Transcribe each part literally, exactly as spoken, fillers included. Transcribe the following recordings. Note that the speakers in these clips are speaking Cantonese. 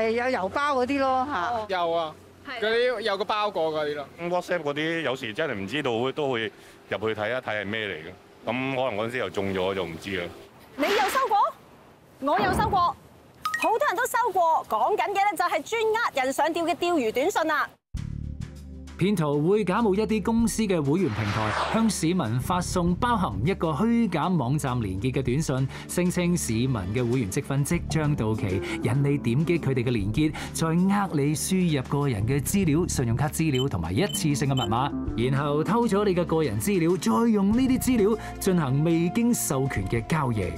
誒有郵包嗰啲咯嚇。 有啊，嗰啲有個包裹嗰啲咯。 WhatsApp 嗰啲有時真係唔知道，都會入去睇一睇係咩嚟嘅。咁可能嗰陣時又中咗就唔知啦。 你有收過？我有收過，好多人都收過。講緊嘅咧就係專呃人上釣嘅釣魚短信啦。 騙徒會假冒一啲公司嘅會員平台，向市民發送包含一個虛假網站連結嘅短信，聲稱市民嘅會員積分即將到期，引你點擊佢哋嘅連結，再呃你輸入個人嘅資料、信用卡資料同埋一次性嘅密碼，然後偷咗你嘅個人資料，再用呢啲資料進行未經授權嘅交易。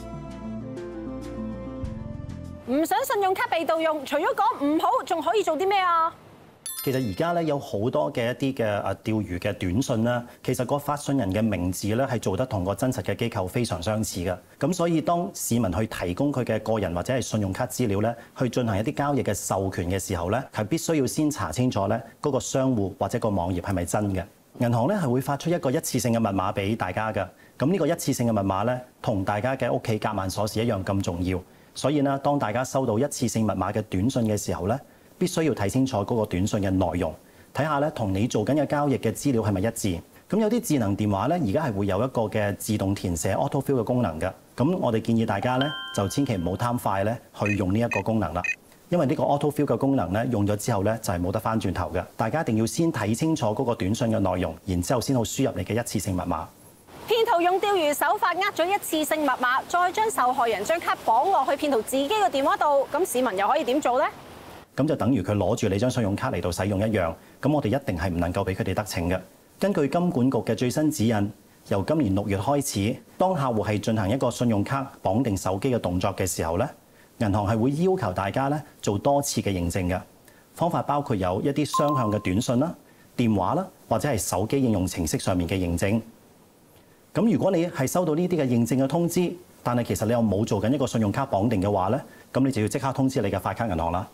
唔想信用卡被盜用，除咗講唔好，仲可以做啲咩啊？ 其實而家咧有好多嘅一啲嘅誒釣魚嘅短信啦，其實個發信人嘅名字咧係做得同個真實嘅機構非常相似嘅。咁所以當市民去提供佢嘅個人或者係信用卡資料咧，去進行一啲交易嘅授權嘅時候咧，係必須要先查清楚咧嗰個商戶或者個網頁係咪真嘅。銀行咧係會發出一個一次性嘅密碼俾大家嘅。咁呢個一次性嘅密碼咧，同大家嘅屋企夾萬鎖匙一樣咁重要。所以呢，當大家收到一次性密碼嘅短信嘅時候咧，必須要睇清楚嗰個短信嘅內容，睇下咧同你做緊嘅交易嘅資料係咪一致。咁有啲智能電話咧，而家係會有一個嘅自動填寫 auto fill 嘅功能嘅。咁我哋建議大家咧就千祈唔好貪快咧去用呢一個功能啦，因為呢個 auto fill 嘅功能咧用咗之後咧就係冇得翻轉頭嘅。大家一定要先睇清楚嗰個短信嘅內容，然之後先好輸入你嘅一次性密碼。 騙徒用釣魚手法呃咗一次性密碼，再將受害人張卡綁落去騙徒自己嘅電話度，咁市民又可以點做呢？ 咁就等於佢攞住你張信用卡嚟到使用一樣，咁我哋一定係唔能夠俾佢哋得逞嘅。根據金管局嘅最新指引，由今年六月開始，當客戶係進行一個信用卡綁定手機嘅動作嘅時候咧，銀行係會要求大家咧做多次嘅認證嘅。方法包括有一啲雙向嘅短信啦、電話啦，或者係手機應用程式上面嘅認證。咁如果你係收到呢啲嘅認證嘅通知，但係其實你又冇做緊一個信用卡綁定嘅話咧，咁你就要即刻通知你嘅發卡銀行啦。